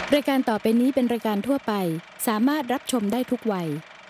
รายการต่อไปนี้เป็นรายการทั่วไปสามารถรับชมได้ทุกวัย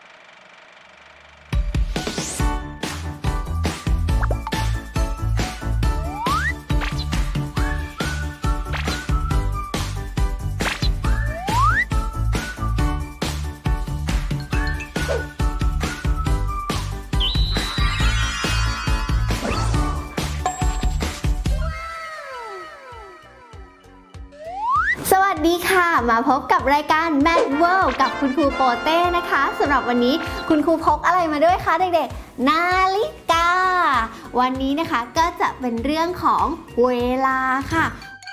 สวัสดีค่ะมาพบกับรายการ Mad World กับคุณครูโปเต้นะคะสำหรับวันนี้คุณครูพกอะไรมาด้วยคะเด็กๆนาฬิกาวันนี้นะคะก็จะเป็นเรื่องของเวลาค่ะ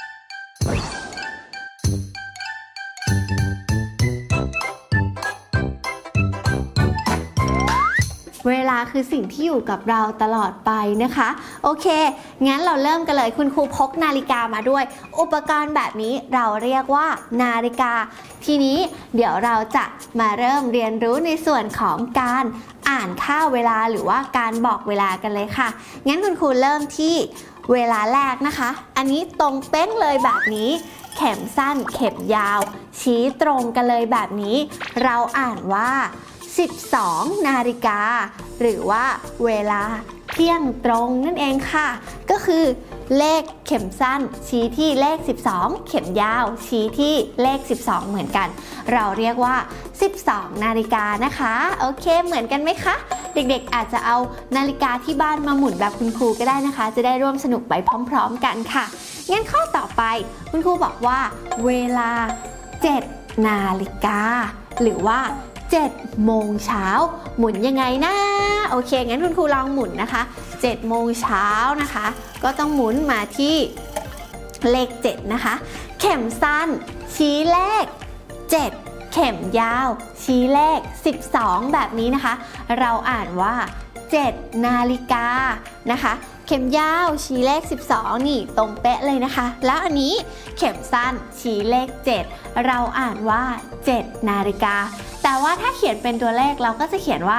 เวลาคือสิ่งที่อยู่กับเราตลอดไปนะคะโอเคงั้นเราเริ่มกันเลยคุณครูพกนาฬิกามาด้วยอุปกรณ์แบบนี้เราเรียกว่านาฬิกาทีนี้เดี๋ยวเราจะมาเริ่มเรียนรู้ในส่วนของการอ่านค่าเวลาหรือว่าการบอกเวลากันเลยค่ะงั้นคุณครูเริ่มที่เวลาแรกนะคะอันนี้ตรงเป๊ะเลยแบบนี้เข็มสั้นเข็มยาวชี้ตรงกันเลยแบบนี้เราอ่านว่า12 นาฬิกาหรือว่าเวลาเที่ยงตรงนั่นเองค่ะก็คือเลขเข็มสั้นชี้ที่เลข12เข็มยาวชี้ที่เลข12เหมือนกันเราเรียกว่า12 นาฬิกานะคะโอเคเหมือนกันไหมคะเด็กๆอาจจะเอานาฬิกาที่บ้านมาหมุนแบบคุณครูก็ได้นะคะจะได้ร่วมสนุกไปพร้อมๆกันค่ะงั้นข้อต่อไปคุณครูบอกว่าเวลา7 นาฬิกาหรือว่า7 โมงเช้าหมุนยังไงนะโอเคงั้นคุณครูลองหมุนนะคะ7 โมงเช้านะคะก็ต้องหมุนมาที่เลข7นะคะเข็มสั้นชี้เลข7เข็มยาวชี้เลข12แบบนี้นะคะเราอ่านว่า7 นาฬิกานะคะเข็มยาวชี้เลข12นี่ตรงเป๊ะเลยนะคะแล้วอันนี้เข็มสั้นชี้เลข7เราอ่านว่า7 นาฬิกาแต่ว่าถ้าเขียนเป็นตัวเลขเราก็จะเขียนว่า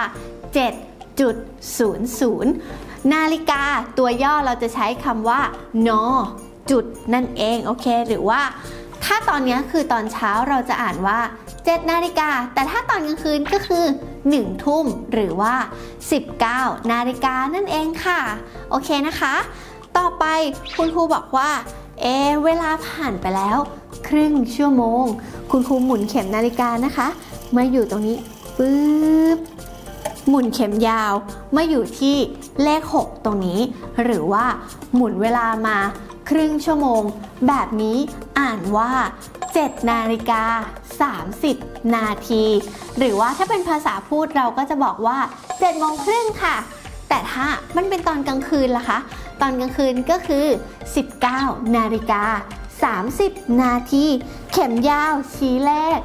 7.00 นาฬิกาตัวย่อเราจะใช้คำว่านจุดนั่นเองโอเคหรือว่าถ้าตอนนี้คือตอนเช้าเราจะอ่านว่า7 นาฬิกาแต่ถ้าตอนกลางคืนก็คือ1 ทุ่มหรือว่า19 นาฬิกานั่นเองค่ะโอเคนะคะต่อไปคุณครูบอกว่าเวลาผ่านไปแล้วครึ่งชั่วโมงคุณครูหมุนเข็มนาฬิกานะคะมาอยู่ตรงนี้ปึ๊บหมุนเข็มยาวมาอยู่ที่เลข6ตรงนี้หรือว่าหมุนเวลามาครึ่งชั่วโมงแบบนี้อ่านว่า7 นาฬิกา 30 นาทีหรือว่าถ้าเป็นภาษาพูดเราก็จะบอกว่า7 โมงครึ่งค่ะแต่ถ้ามันเป็นตอนกลางคืนล่ะคะตอนกลางคืนก็คือ19 นาฬิกา 30 นาทีเข็มยาวชี้เลข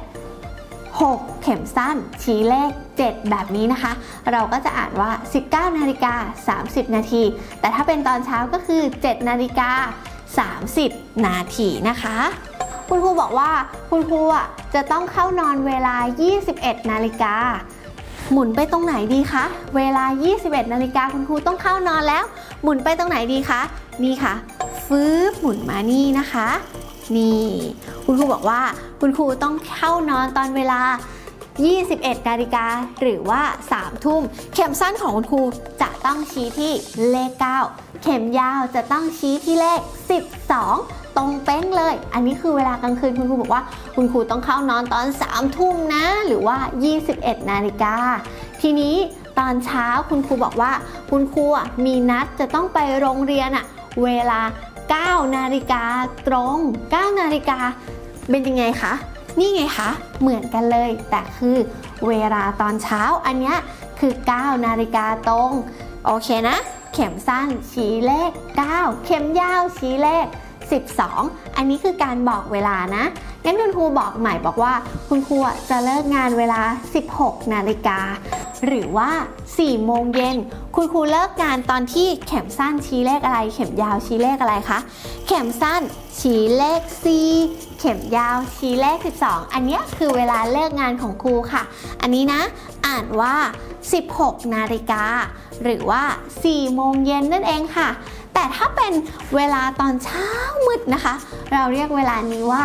6 เข็มสั้นชี้เลข7แบบนี้นะคะเราก็จะอ่านว่า19 นาฬิกา 30 นาทีแต่ถ้าเป็นตอนเช้าก็คือ7 นาฬิกา 30 นาทีนะคะคุณครูบอกว่าคุณครูจะต้องเข้านอนเวลา21 นาฬิกาหมุนไปตรงไหนดีคะเวลา21 นาฬิกาคุณครูต้องเข้านอนแล้วหมุนไปตรงไหนดีคะนี่ค่ะฟืบหมุนมานี่นะคะนี่คุณครูบอกว่าคุณครูต้องเข้านอนตอนเวลา21 นาฬิกาหรือว่า3 ทุ่มเข็มสั้นของคุณครูจะต้องชี้ที่เลข9เข็มยาวจะต้องชี้ที่เลข12ตรงเป้งเลยอันนี้คือเวลากลางคืนคุณครูบอกว่าคุณครูต้องเข้านอนตอน3 ทุ่มนะหรือว่า21 นาฬิกาทีนี้ตอนเช้าคุณครูบอกว่าคุณครูมีนัดจะต้องไปโรงเรียนเวลา9 นาฬิกาตรง9 นาฬิกาเป็นยังไงคะนี่ไงคะเหมือนกันเลยแต่คือเวลาตอนเช้าอันนี้คือ9 นาฬิกาตรงโอเคนะเข็มสั้นชี้เลข9เข็มยาวชี้เลข12อันนี้คือการบอกเวลานะงั้นคุณครูบอกใหม่บอกว่าคุณครูจะเลิกงานเวลา16 นาฬิกาหรือว่า4 โมงเย็นคุณครูเลิกงานตอนที่เข็มสั้นชี้เลขอะไรเข็มยาวชี้เลขอะไรคะเข็มสั้นชี้เลข4เข็มยาวชี้เลข12อันนี้คือเวลาเลิกงานของครูค่ะอันนี้นะอ่านว่า16 นาฬิกาหรือว่า4 โมงเย็นนั่นเองค่ะแต่ถ้าเป็นเวลาตอนเช้ามืดนะคะเราเรียกเวลานี้ว่า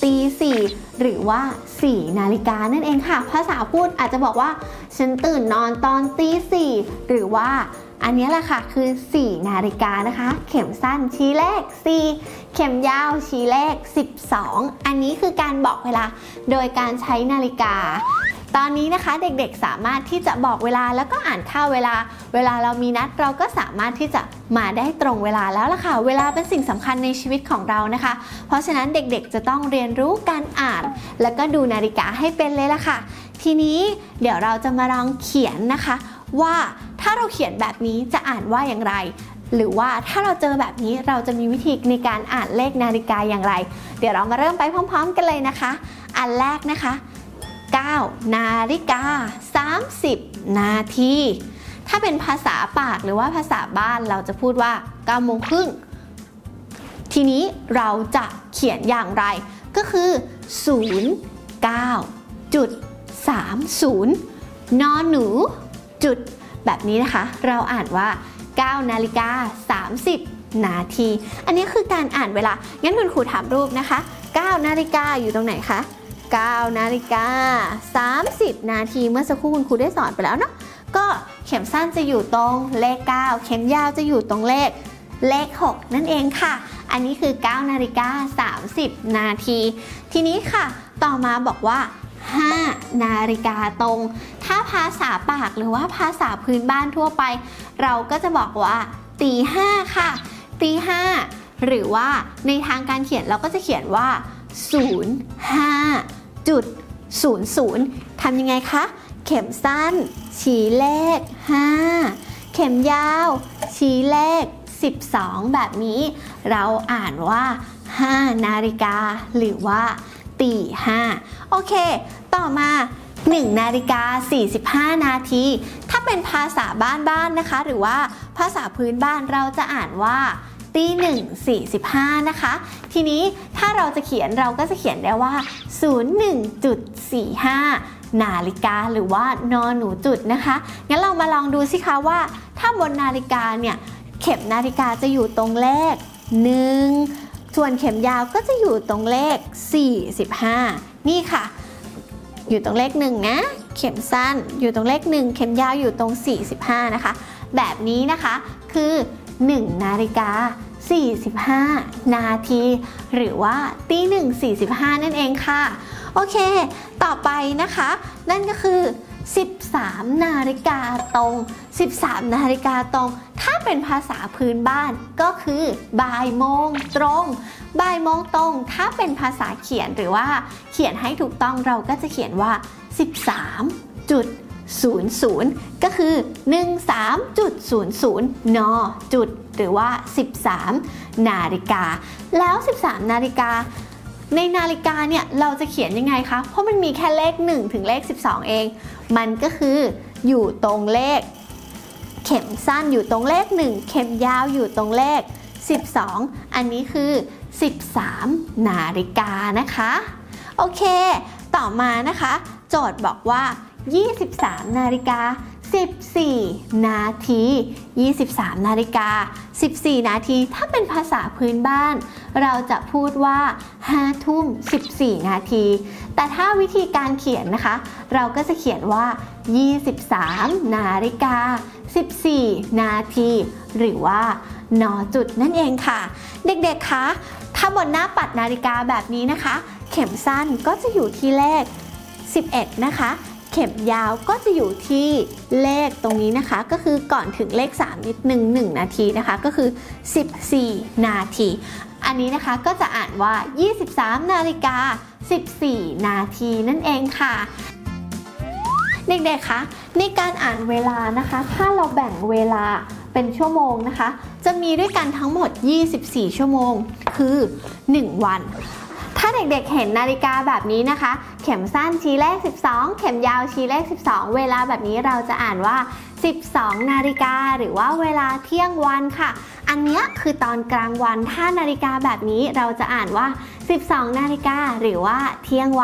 ตีสี่หรือว่า4 นาฬิกานั่นเองค่ะภาษาพูดอาจจะบอกว่าฉันตื่นนอนตอนตีสี่หรือว่าอันนี้แหละค่ะคือ4 นาฬิกานะคะเข็มสั้นชี้เลข4เข็มยาวชี้เลข12อันนี้คือการบอกเวลาโดยการใช้นาฬิกาตอนนี้นะคะเด็กๆสามารถที่จะบอกเวลาแล้วก็อ่านค่าเวลาเรามีนัดเราก็สามารถที่จะมาได้ตรงเวลาแล้วล่ะค่ะเวลาเป็นสิ่งสำคัญในชีวิตของเรานะคะเพราะฉะนั้นเด็กๆจะต้องเรียนรู้การอ่านแล้วก็ดูนาฬิกาให้เป็นเลยล่ะค่ะทีนี้เดี๋ยวเราจะมาลองเขียนนะคะว่าถ้าเราเขียนแบบนี้จะอ่านว่าอย่างไรหรือว่าถ้าเราเจอแบบนี้เราจะมีวิธีในการอ่านเลขนาฬิกาอย่างไรเดี๋ยวเรามาเริ่มไปพร้อมๆกันเลยนะคะอันแรกนะคะ9 นาฬิกา 30 นาทีถ้าเป็นภาษาปากหรือว่าภาษาบ้านเราจะพูดว่า9 โมงครึ่งทีนี้เราจะเขียนอย่างไรก็คือ09.30 นอหนูจุดแบบนี้นะคะเราอ่านว่า9 นาฬิกา 30 นาทีอันนี้คือการอ่านเวลางั้นคุณครูถามรูปนะคะ9 นาฬิกาอยู่ตรงไหนคะ9 นาฬิกา 30 นาทีเมื่อสักครู่คุณครูได้สอนไปแล้วเนาะก็เข็มสั้นจะอยู่ตรงเลข9เข็มยาวจะอยู่ตรงเลข6นั่นเองค่ะอันนี้คือ9 นาฬิกา 30 นาทีทีนี้ค่ะต่อมาบอกว่า5 นาฬิกาตรงถ้าภาษาปากหรือว่าภาษาพื้นบ้านทั่วไปเราก็จะบอกว่าตี 5ค่ะตี 5หรือว่าในทางการเขียนเราก็จะเขียนว่า05.00 ทำยังไงคะเข็มสั้นชี้เลข5เข็มยาวชี้เลข12แบบนี้เราอ่านว่า5 นาฬิกาหรือว่าตี 5โอเคต่อมา1 นาฬิกา 45 นาทีถ้าเป็นภาษาบ้านๆนะคะหรือว่าภาษาพื้นบ้านเราจะอ่านว่าตี 1:45นะคะทีนี้ถ้าเราจะเขียนเราก็จะเขียนได้ว่า01.45 นาฬิกาหรือว่านอหนูจุดนะคะงั้นเรามาลองดูสิคะว่าถ้าบนนาฬิกาเนี่ยเข็มนาฬิกาจะอยู่ตรงเลข1ส่วนเข็มยาวก็จะอยู่ตรงเลข45นี่ค่ะอยู่ตรงเลข1นะเข็มสั้นอยู่ตรงเลข1เข็มยาวอยู่ตรง45นะคะแบบนี้นะคะคือ1 นาฬิกา 45 นาทีหรือว่าตี 1:45 นั่นเองค่ะโอเคต่อไปนะคะนั่นก็คือ13 นาฬิกาตรง13 นาฬิกาตรงถ้าเป็นภาษาพื้นบ้านก็คือบ่ายโมงตรงบ่ายโมงตรงถ้าเป็นภาษาเขียนหรือว่าเขียนให้ถูกต้องเราก็จะเขียนว่า13.00 ก็คือ 13.00 นจุดหรือว่า13 นาฬิกาแล้ว13 นาฬิกาในนาฬิกาเนี่ยเราจะเขียนยังไงคะเพราะมันมีแค่เลข1ถึงเลข12เองมันก็คืออยู่ตรงเลขเข็มสั้นอยู่ตรงเลข1เข็มยาวอยู่ตรงเลข12อันนี้คือ13 นาฬิกานะคะโอเคต่อมานะคะโจทย์บอกว่า23 นาฬิกา 14 นาที23 นาฬิกา 14 นาทีถ้าเป็นภาษาพื้นบ้านเราจะพูดว่า5 ทุ่ม 14 นาทีแต่ถ้าวิธีการเขียนนะคะเราก็จะเขียนว่า23 นาฬิกา 14 นาทีหรือว่านจุดนั่นเองค่ะเด็กๆคะถ้าบนหน้าปัดนาฬิกาแบบนี้นะคะเข็มสั้นก็จะอยู่ที่เลข11นะคะเข็มยาวก็จะอยู่ที่เลขตรงนี้นะคะก็คือก่อนถึงเลข3นิดนึง1 นาทีนะคะก็คือ14 นาทีอันนี้นะคะก็จะอ่านว่า23 นาฬิกา 14 นาทีนั่นเองค่ะเด็กๆคะในการอ่านเวลานะคะถ้าเราแบ่งเวลาเป็นชั่วโมงนะคะจะมีด้วยกันทั้งหมด24 ชั่วโมงคือ1 วันถ้าเด็กๆเห็นนาฬิกาแบบนี้นะคะเข็มสั้นชี้เลข12เข็มยาวชี้เลข12เวลาแบบนี้เราจะอ่านว่า12 นาฬิกาหรือว่าเวลาเที่ยงวันค่ะอันนี้คือตอนกลางวันถ้านาฬิกาแบบนี้เราจะอ่านว่า12 นาฬิกาหรือว่าเที่ยงวัน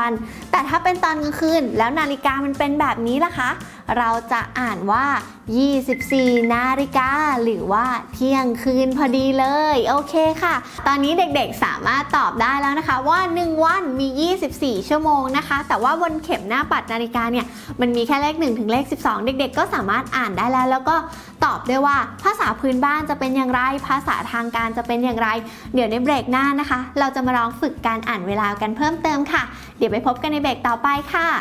แต่ถ้าเป็นตอนกลางคืนแล้วนาฬิกามันเป็นแบบนี้ล่ะคะเราจะอ่านว่า24 นาฬิกาหรือว่าเที่ยงคืนพอดีเลยโอเคค่ะตอนนี้เด็กๆสามารถตอบได้แล้วนะคะว่า1วันมี24ชั่วโมงนะคะแต่ว่าบนเข็มหน้าปัดนาฬิกาเนี่ยมันมีแค่เลข1ถึงเลข12เด็กๆก็สามารถอ่านได้แล้วก็ตอบได้ว่าภาษาพื้นบ้านจะเป็นอย่างไรภาษาทางการจะเป็นอย่างไรเดี๋ยวในเบรกหน้านะคะเราจะมาลองฝึกการอ่านเวลากันเพิ่มเติมค่ะเดี๋ยวไปพบกันในเบรกต่อไปค่ะ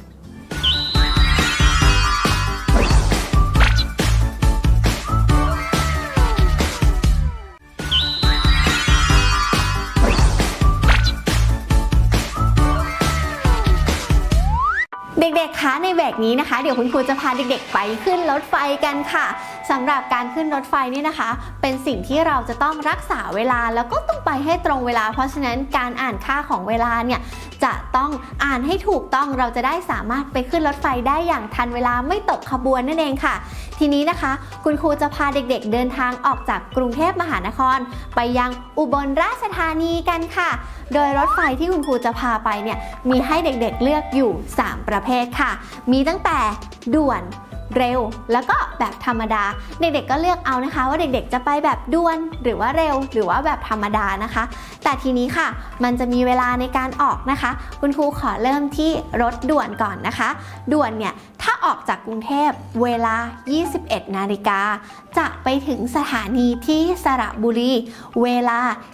เด็กๆคะในเบรกนี้นะคะเดี๋ยวคุณครูจะพาเด็กๆไปขึ้นรถไฟกันค่ะสำหรับการขึ้นรถไฟนี่นะคะเป็นสิ่งที่เราจะต้องรักษาเวลาแล้วก็ต้องไปให้ตรงเวลาเพราะฉะนั้นการอ่านค่าของเวลาเนี่ยจะต้องอ่านให้ถูกต้องเราจะได้สามารถไปขึ้นรถไฟได้อย่างทันเวลาไม่ตกขบวนนั่นเองค่ะทีนี้นะคะคุณครูจะพาเด็กๆเดินทางออกจากกรุงเทพมหานครไปยังอุบลราชธานีกันค่ะโดยรถไฟที่คุณครูจะพาไปเนี่ยมีให้เด็กๆเลือกอยู่3ประเภทค่ะมีตั้งแต่ด่วนเร็วแล้วก็แบบธรรมดาเด็กๆก็เลือกเอานะคะว่าเด็กๆจะไปแบบด่วนหรือว่าเร็วหรือว่าแบบธรรมดานะคะแต่ทีนี้ค่ะมันจะมีเวลาในการออกนะคะคุณครูขอเริ่มที่รถด่วนก่อนนะคะด่วนเนี่ยถ้าออกจากกรุงเทพเวลา 21 นาฬิกาจะไปถึงสถานีที่สระบุรีเวลา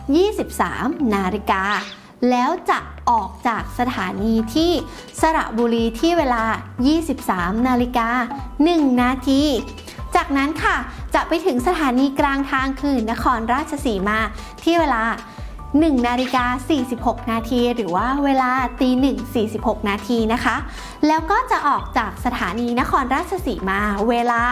23 นาฬิกาแล้วจะออกจากสถานีที่สระบุรีที่เวลา 23 นาฬิกา 1 นาทีจากนั้นค่ะจะไปถึงสถานีกลางทางคือนครราชสีมาที่เวลา 1 นาฬิกา 46 นาทีหรือว่าเวลา 1:46 นาทีนะคะแล้วก็จะออกจากสถานีนครราชสีมาเวลา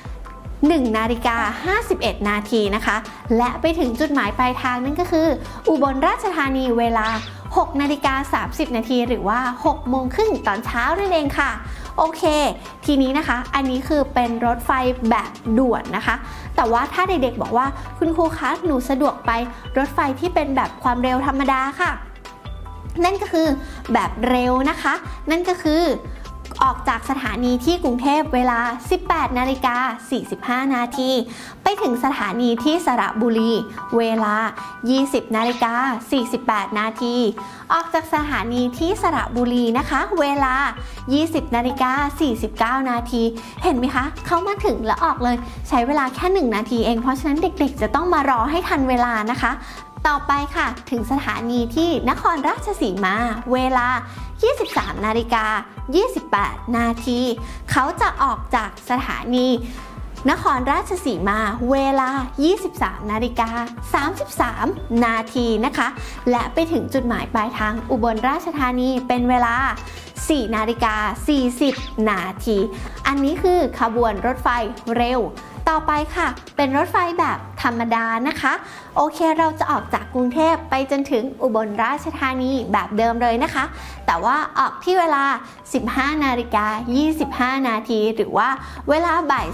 1 นาฬิกา 51 นาทีนะคะและไปถึงจุดหมายปลายทางนั่นก็คืออุบลราชธานีเวลา 6 นาฬิกา 30 นาทีหรือว่า 6 โมงครึ่งตอนเช้านั่นเองค่ะโอเคทีนี้นะคะอันนี้คือเป็นรถไฟแบบด่วนนะคะแต่ว่าถ้าเด็กๆบอกว่าคุณครูคะหนูสะดวกไปรถไฟที่เป็นแบบความเร็วธรรมดาค่ะนั่นก็คือแบบเร็วนะคะนั่นก็คือออกจากสถานีที่กรุงเทพเวลา 18 นาฬิกา 45 นาทีไปถึงสถานีที่สระบุรีเวลา 20 นาฬิกา 48 นาทีออกจากสถานีที่สระบุรีนะคะเวลา 20 นาฬิกา 49 นาทีเห็นไหมคะเขามาถึงแล้วออกเลยใช้เวลาแค่ 1 นาทีเองเพราะฉะนั้นเด็กๆจะต้องมารอให้ทันเวลานะคะต่อไปค่ะถึงสถานีที่นครราชสีมาเวลา 23 นาฬิกา 28 นาทีเขาจะออกจากสถานีนครราชสีมาเวลา 23 นาฬิกา 33 นาทีนะคะและไปถึงจุดหมายปลายทางอุบลราชธานีเป็นเวลา 4 นาฬิกา 40 นาทีอันนี้คือขบวนรถไฟเร็วต่อไปค่ะเป็นรถไฟแบบธรรมดานะคะโอเคเราจะออกจากกรุงเทพไปจนถึงอุบลราชธานีแบบเดิมเลยนะคะแต่ว่าออกที่เวลา 15 นาฬิกา 25 นาทีหรือว่าเวลาบ่าย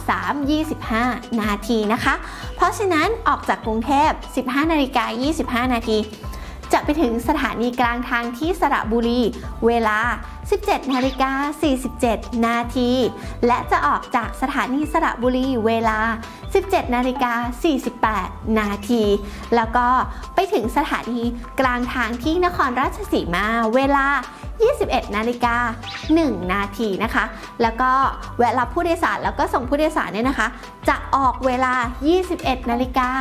3:25 นาทีนะคะเพราะฉะนั้นออกจากกรุงเทพ 15 นาฬิกา 25 นาทีจะไปถึงสถานีกลางทางที่สระบุรีเวลา 17 นาฬิกา 47 นาทีและจะออกจากสถานีสระบุรีเวลา 17 นาฬิกา 48 นาทีแล้วก็ไปถึงสถานีกลางทางที่นครราชสีมาเวลา 21 นาฬิกา 1 นาทีนะคะแล้วก็แวะรับผู้โดยสารแล้วก็ส่งผู้โดยสารเนี่ยนะคะจะออกเวลา 21 นาฬิกา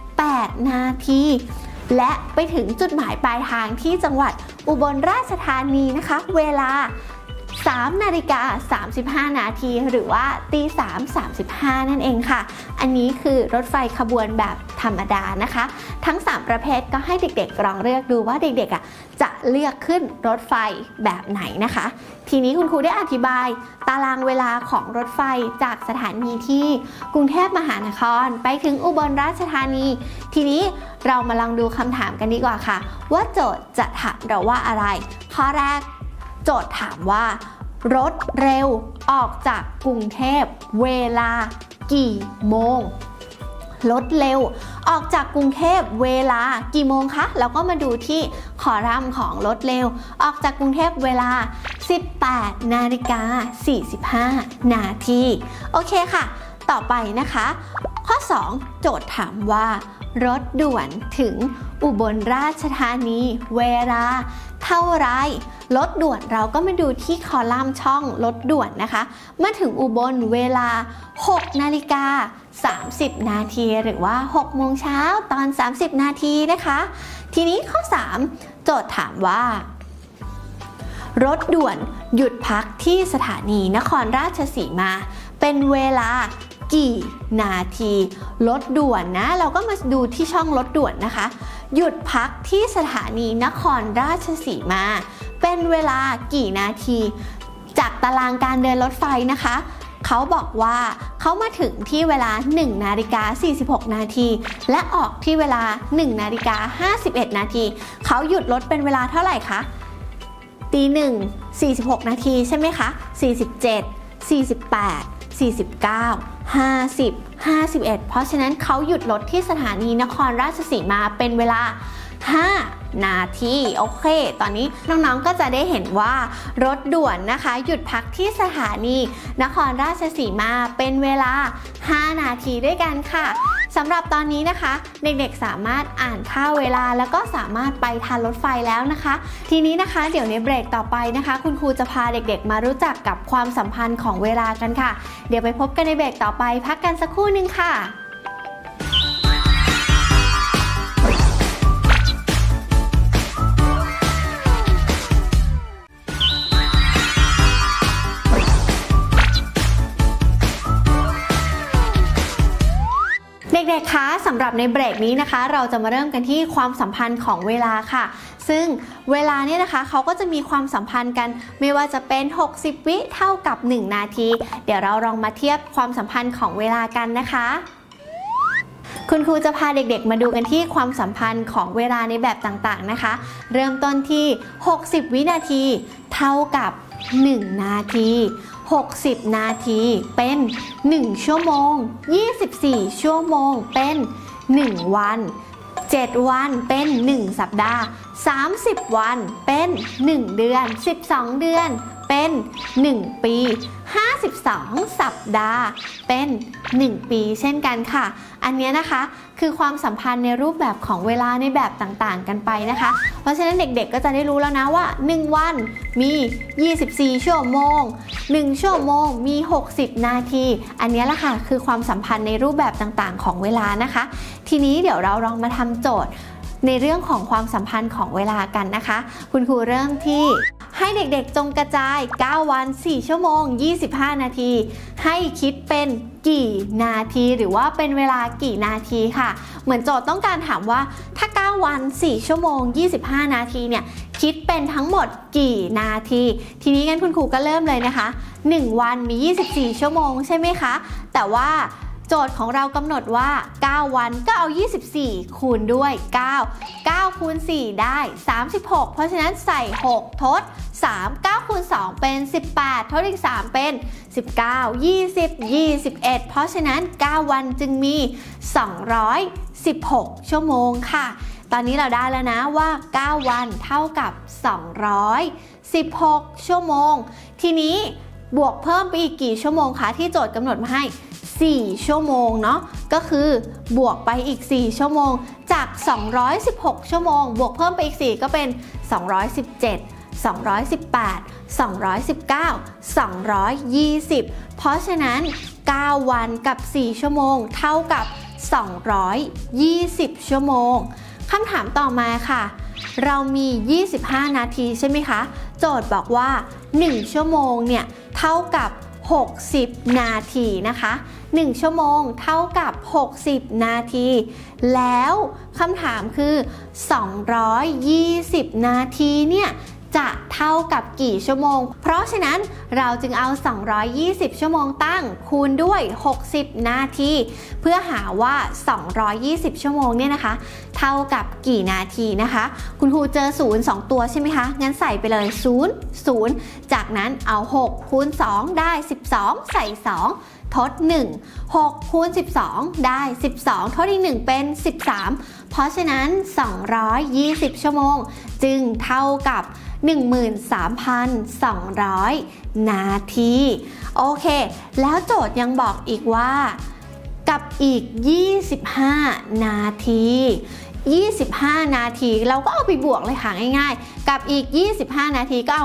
8 นาทีและไปถึงจุดหมายปลายทางที่จังหวัดอุบลราชธานีนะคะเวลา 3 นาฬิกา 35 นาทีหรือว่า 3:35 นั่นเองค่ะอันนี้คือรถไฟขบวนแบบธรรมดานะคะทั้ง3ประเภทก็ให้เด็กๆลองเลือกดูว่าเด็กๆจะเลือกขึ้นรถไฟแบบไหนนะคะทีนี้คุณครูได้อธิบายตารางเวลาของรถไฟจากสถานีที่กรุงเทพมหานครไปถึงอุบลราชธานีทีนี้เรามาลองดูคำถามกันดีกว่าค่ะว่าโจทย์จะถามเราว่าอะไรข้อแรกโจทย์ถามว่ารถเร็วออกจากกรุงเทพเวลากี่โมงรถเร็วออกจากกรุงเทพเวลากี่โมงคะเราก็มาดูที่คอลัมน์ของรถเร็วออกจากกรุงเทพเวลา 18:45 นาทีโอเคค่ะต่อไปนะคะข้อ 2 โจทย์ถามว่ารถด่วนถึงอุบลราชธานีเวลาเท่าไรรถด่วนเราก็มาดูที่คอลัมน์ช่องรถด่วนนะคะเมื่อถึงอุบลเวลา 6:30 นาทีหรือว่า6 โมงเช้าตอน30 นาทีนะคะทีนี้ข้อ 3 โจทย์ถามว่ารถด่วนหยุดพักที่สถานีนครราชสีมาเป็นเวลากี่นาทีรถด่วนนะเราก็มาดูที่ช่องรถด่วนนะคะหยุดพักที่สถานีนครราชสีมาเป็นเวลากี่นาทีจากตารางการเดินรถไฟนะคะเขาบอกว่าเขามาถึงที่เวลา 1:46 นาทีและออกที่เวลา 1:51 นาทีเขาหยุดรถเป็นเวลาเท่าไหร่คะตี 1 46 นาทีใช่ไหมคะ47 48 49 50 51เพราะฉะนั้นเขาหยุดรถที่สถานีนครราชสีมาเป็นเวลา5 นาทีโอเคตอนนี้น้องๆก็จะได้เห็นว่ารถด่วนนะคะหยุดพักที่สถานีนครราชสีมาเป็นเวลา5 นาทีด้วยกันค่ะสำหรับตอนนี้นะคะเด็กๆสามารถอ่านค่าเวลาแล้วก็สามารถไปทันรถไฟแล้วนะคะทีนี้นะคะเดี๋ยวในเบรกต่อไปนะคะคุณครูจะพาเด็กๆมารู้จักกับความสัมพันธ์ของเวลากันค่ะเดี๋ยวไปพบกันในเบรกต่อไปพักกันสักครู่นึงค่ะเด็กๆคะสำหรับในเบรกนี้นะคะเราจะมาเริ่มกันที่ความสัมพันธ์ของเวลาค่ะซึ่งเวลาเนี่ยนะคะเขาก็จะมีความสัมพันธ์กันไม่ว่าจะเป็น60 วิเท่ากับ1 นาทีเดี๋ยวเราลองมาเทียบความสัมพันธ์ของเวลากันนะคะคุณครูจะพาเด็กๆมาดูกันที่ความสัมพันธ์ของเวลาในแบบต่างๆนะคะเริ่มต้นที่60 วินาทีเท่ากับ1 นาที60 นาทีเป็น1 ชั่วโมง24 ชั่วโมงเป็น1 วัน7 วันเป็น1 สัปดาห์30 วันเป็น1 เดือน12 เดือนเป็น1 ปี52 สัปดาห์เป็น1 ปีเช่นกันค่ะอันนี้นะคะคือความสัมพันธ์ในรูปแบบของเวลาในแบบต่างๆกันไปนะคะเพราะฉะนั้นเด็กๆก็จะได้รู้แล้วนะว่า1 วันมี24 ชั่วโมง1 ชั่วโมงมี60 นาทีอันนี้แหละค่ะคือความสัมพันธ์ในรูปแบบต่างๆของเวลานะคะทีนี้เดี๋ยวเราลองมาทำโจทย์ในเรื่องของความสัมพันธ์ของเวลากันนะคะคุณครูเริ่มที่ให้เด็กๆจงกระจาย9 วัน4 ชั่วโมง25 นาทีให้คิดเป็นกี่นาทีหรือว่าเป็นเวลากี่นาทีค่ะเหมือนโจทย์ต้องการถามว่าถ้า9 วัน4 ชั่วโมง25 นาทีเนี่ยคิดเป็นทั้งหมดกี่นาทีทีนี้งั้นคุณครูก็เริ่มเลยนะคะ1 วันมี24 ชั่วโมงใช่ไหมคะแต่ว่าโจทย์ของเรากำหนดว่า9 วันก็เอา24คูณด้วย9คูณ4ได้36เพราะฉะนั้นใส่6ทด3 9คูณ2เป็น18ทดอีก3เป็น19 20 21เพราะฉะนั้น9 วันจึงมี216 ชั่วโมงค่ะตอนนี้เราได้แล้วนะว่า9 วันเท่ากับ216 ชั่วโมงทีนี้บวกเพิ่มไปอีกกี่ชั่วโมงคะที่โจทย์กำหนดมาให้4 ชั่วโมงเนาะก็คือบวกไปอีก4 ชั่วโมงจาก216 ชั่วโมงบวกเพิ่มไปอีก4ก็เป็น217 218 219 220เพราะฉะนั้น9 วันกับ4 ชั่วโมงเท่ากับ220 ชั่วโมงคำถามต่อมาค่ะเรามี25 นาทีใช่ไหมคะโจทย์บอกว่า1 ชั่วโมงเนี่ยเท่ากับ60 นาทีนะคะ1 ชั่วโมงเท่ากับ60 นาทีแล้วคำถามคือ220 นาทีเนี่ยจะเท่ากับกี่ชั่วโมงเพราะฉะนั้นเราจึงเอา220 ชั่วโมงตั้งคูณด้วย60 นาทีเพื่อหาว่า220 ชั่วโมงเนี่ยนะคะเท่ากับกี่นาทีนะคะคุณครูเจอ0 2 ตัวใช่ไหมคะงั้นใส่ไปเลย0 0จากนั้นเอา6คูณ2ได้12ใส่2 ทด1 6คูณ12ได้12ทดอีก1เป็น13เพราะฉะนั้น220ชั่วโมงจึงเท่ากับ 13,200 นาทีโอเคแล้วโจทย์ยังบอกอีกว่ากับอีก25นาที25นาทีเราก็เอาไปบวกเลยค่ะง่ายๆกับอีก25นาทีก็เอา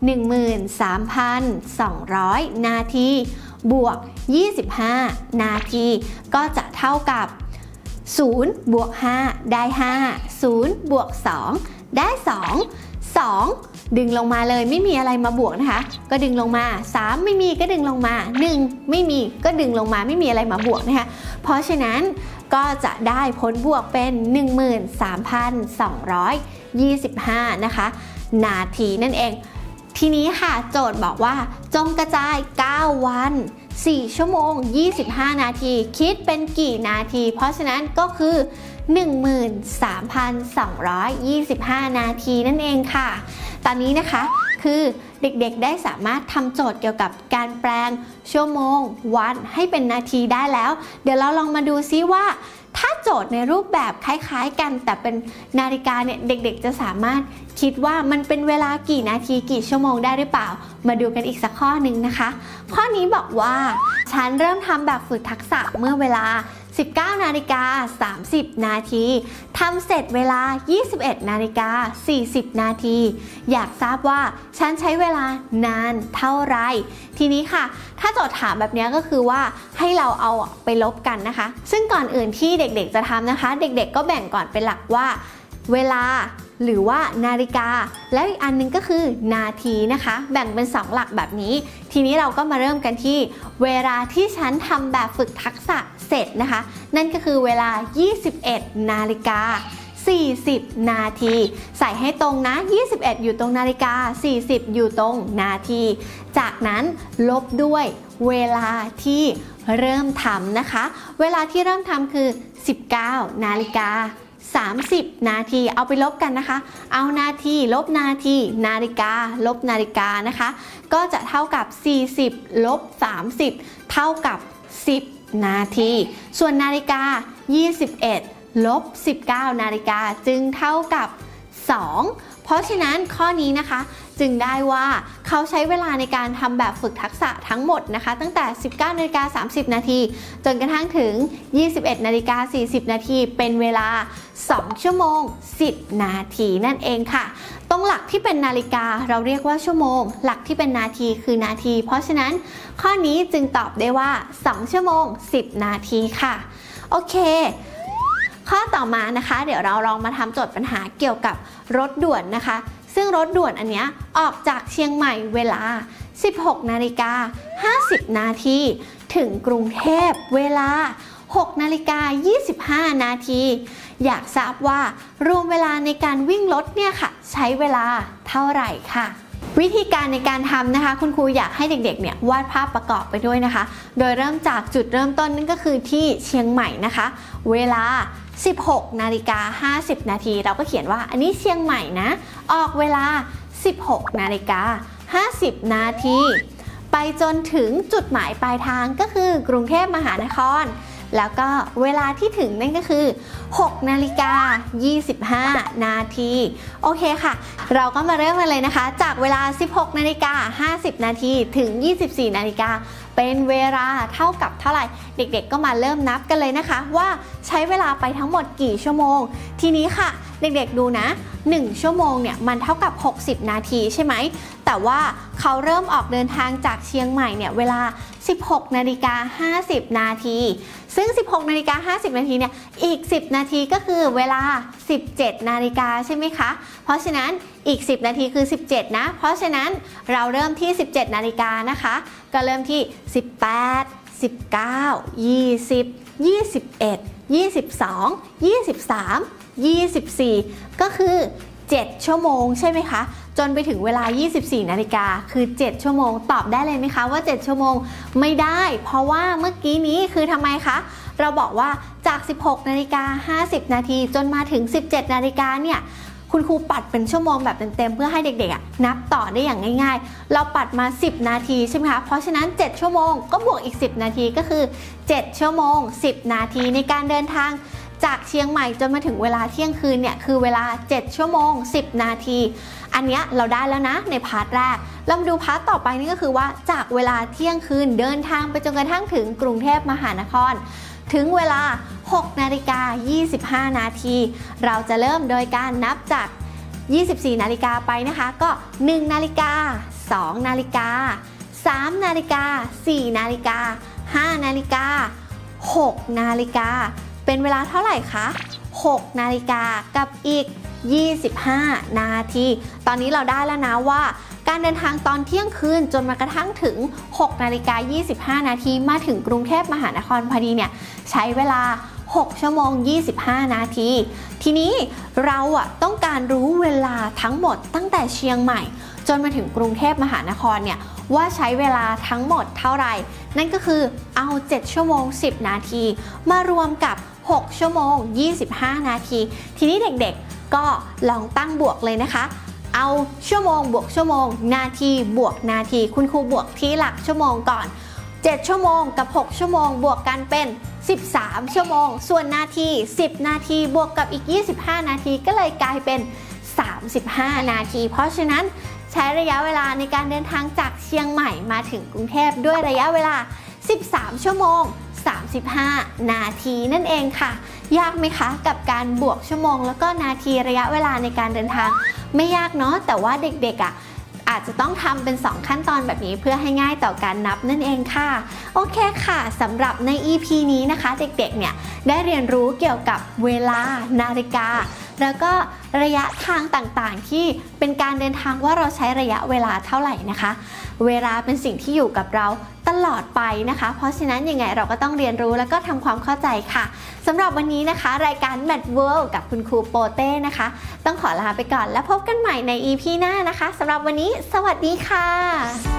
13,200 นาทีบวก25นาทีก็จะเท่ากับ0บวก5ได้5 0บวก2ได้2ดึงลงมาเลยไม่มีอะไรมาบวกนะคะก็ดึงลงมา3ไม่มีก็ดึงลงมา1ไม่มีก็ดึงลงมาไม่มีอะไรมาบวกนะคะเพราะฉะนั้นก็จะได้ผลบวกเป็น 13,225 นะคะนาทีนั่นเองทีนี้ค่ะโจทย์บอกว่าจงกระจาย9วัน4ชั่วโมง25นาทีคิดเป็นกี่นาทีเพราะฉะนั้นก็คือ 13,225 นาทีนั่นเองค่ะตอนนี้นะคะคือเด็กๆได้สามารถทำโจทย์เกี่ยวกับการแปลงชั่วโมงวันให้เป็นนาทีได้แล้วเดี๋ยวเราลองมาดูซิว่าถ้าโจทย์ในรูปแบบคล้ายๆกันแต่เป็นนาฬิกาเนี่ยเด็กๆจะสามารถคิดว่ามันเป็นเวลากี่นาทีกี่ชั่วโมงได้หรือเปล่ามาดูกันอีกสักข้อหนึ่งนะคะข้อนี้บอกว่าฉันเริ่มทำแบบฝึกทักษะเมื่อเวลา 19:30 นาทีทำเสร็จเวลา 21:40 นาทีอยากทราบว่าฉันใช้เวลานานเท่าไรทีนี้ค่ะถ้าโจทย์ถามแบบนี้ก็คือว่าให้เราเอาไปลบกันนะคะซึ่งก่อนอื่นที่เด็กๆจะทำนะคะเด็กๆก็แบ่งก่อนเป็นหลักว่าเวลาหรือว่านาฬิกาแล้วอีกอันนึงก็คือนาทีนะคะแบ่งเป็น2หลักแบบนี้ทีนี้เราก็มาเริ่มกันที่เวลาที่ฉันทำแบบฝึกทักษะเสร็จนะคะนั่นก็คือเวลา 21:40 นาทีใส่ให้ตรงนะ21อยู่ตรงนาฬิกา40อยู่ตรงนาทีจากนั้นลบด้วยเวลาที่เริ่มทำนะคะเวลาที่เริ่มทำคือ 19:30 นาทีเอาไปลบกันนะคะเอานาทีลบนาทีนาฬิกาลบนาฬิกานะคะก็จะเท่ากับ40ลบ30เท่ากับ10นาทีส่วนนาฬิกา21ลบ19นาฬิกาจึงเท่ากับ2เพราะฉะนั้นข้อนี้นะคะจึงได้ว่าเขาใช้เวลาในการทำแบบฝึกทักษะทั้งหมดนะคะตั้งแต่ 19:30 นาทีจนกระทั่งถึง 21:40 นาทีเป็นเวลา2ชั่วโมง10นาทีนั่นเองค่ะตรงหลักที่เป็นนาฬิกาเราเรียกว่าชั่วโมงหลักที่เป็นนาทีคือนาทีเพราะฉะนั้นข้อนี้จึงตอบได้ว่า2ชั่วโมง10นาทีค่ะโอเคข้อต่อมานะคะเดี๋ยวเราลองมาทำโจทย์ปัญหาเกี่ยวกับรถด่วนนะคะซึ่งรถด่วนอันเนี้ยออกจากเชียงใหม่เวลา 16:50 นาทีถึงกรุงเทพเวลา 6:25 นาทีอยากทราบว่ารวมเวลาในการวิ่งรถเนี่ยค่ะใช้เวลาเท่าไหร่ค่ะวิธีการในการทำนะคะคุณครูอยากให้เด็กๆเนี่ยวาดภาพประกอบไปด้วยนะคะโดยเริ่มจากจุดเริ่มต้นนั่นก็คือที่เชียงใหม่นะคะเวลา 16:50 นาทีเราก็เขียนว่าอันนี้เชียงใหม่นะออกเวลา 16:50 นาทีไปจนถึงจุดหมายปลายทางก็คือกรุงเทพมหานครแล้วก็เวลาที่ถึงนั่นก็คือ 6:25 นาทีโอเคค่ะเราก็มาเริ่มกันเลยนะคะจากเวลา 16:50 นาทีถึง 24:00 นาฬิกาเป็นเวลาเท่ากับเท่าไหร่เด็กๆก็มาเริ่มนับกันเลยนะคะว่าใช้เวลาไปทั้งหมดกี่ชั่วโมงทีนี้ค่ะเด็กๆดูนะ1ชั่วโมงเนี่ยมันเท่ากับ60นาทีใช่ไหมแต่ว่าเขาเริ่มออกเดินทางจากเชียงใหม่เนี่ยเวลา 16:50 นาทีซึ่ง 16:50 นาทีเนี่ยอีก10นาทีก็คือเวลา 17 นาฬิกาใช่ไหมคะเพราะฉะนั้นอีก10นาทีคือ17นะเพราะฉะนั้นเราเริ่มที่17นาฬิกานะคะก็เริ่มที่18 19 20 21 22 23 24ก็คือ7ชั่วโมงใช่ไหมคะจนไปถึงเวลา 24 นาฬิกาคือ7ชั่วโมงตอบได้เลยไหมคะว่า7ชั่วโมงไม่ได้เพราะว่าเมื่อกี้นี้คือทำไมคะเราบอกว่าจาก 16:50 นาทีจนมาถึง 17 นาฬิกาเนี่ยคุณครูปัดเป็นชั่วโมงแบบเต็มๆเพื่อให้เด็กๆนับต่อได้อย่างง่ายๆเราปัดมา10นาทีใช่ไหมคะเพราะฉะนั้น7ชั่วโมงก็บวกอีก10นาทีก็คือ7ชั่วโมง10นาทีในการเดินทางจากเชียงใหม่จนมาถึงเวลาเที่ยงคืนเนี่ยคือเวลา7ชั่วโมง10นาทีอันนี้เราได้แล้วนะในพาร์ทแรกเรามาดูพาร์ทต่อไปนี่ก็คือว่าจากเวลาเที่ยงคืนเดินทางไปจนกระทั่งถึงกรุงเทพมหานครถึงเวลา6นาฬิกา25นาทีเราจะเริ่มโดยการนับจาก24นาฬิกาไปนะคะก็1นาฬิกา2นาฬิกา3นาฬิกา4นาฬิกา5นาฬิกา6นาฬิกาเป็นเวลาเท่าไหร่คะ6นาฬิกากับอีก25นาทีตอนนี้เราได้แล้วนะว่าการเดินทางตอนเที่ยงคืนจนมากระทั่งถึง6นาฬิกา25นาทีมาถึงกรุงเทพมหานครพอดีเนี่ยใช้เวลา6ชั่วโมง25นาทีทีนี้เราต้องการรู้เวลาทั้งหมดตั้งแต่เชียงใหม่จนมาถึงกรุงเทพมหานครเนี่ยว่าใช้เวลาทั้งหมดเท่าไหร่นั่นก็คือเอา7ชั่วโมง10นาทีมารวมกับ6ชั่วโมง25นาทีทีนี้เด็กๆก็ลองตั้งบวกเลยนะคะเอาชั่วโมงบวกชั่วโมงนาทีบวกนาทีคุณครูบวกที่หลักชั่วโมงก่อน7ชั่วโมงกับ6ชั่วโมงบวกกันเป็น13ชั่วโมงส่วนนาที10นาทีบวกกับอีก25นาทีก็เลยกลายเป็น35นาทีเพราะฉะนั้นใช้ระยะเวลาในการเดินทางจากเชียงใหม่มาถึงกรุงเทพด้วยระยะเวลา13ชั่วโมง35นาทีนั่นเองค่ะยากไหมคะกับการบวกชั่วโมงแล้วก็นาทีระยะเวลาในการเดินทางไม่ยากเนาะแต่ว่าเด็กๆอาจจะต้องทำเป็น2ขั้นตอนแบบนี้เพื่อให้ง่ายต่อการนับนั่นเองค่ะโอเคค่ะสำหรับใน EP นี้นะคะเด็กๆเนี่ยได้เรียนรู้เกี่ยวกับเวลานาฬิกาแล้วก็ระยะทางต่างๆที่เป็นการเดินทางว่าเราใช้ระยะเวลาเท่าไหร่นะคะเวลาเป็นสิ่งที่อยู่กับเราตลอดไปนะคะเพราะฉะนั้นยังไงเราก็ต้องเรียนรู้แล้วก็ทำความเข้าใจค่ะสำหรับวันนี้นะคะรายการ Math World กับคุณครูโปเต้นะคะต้องขอลาไปก่อนแล้วพบกันใหม่ใน EP หน้านะคะสำหรับวันนี้สวัสดีค่ะ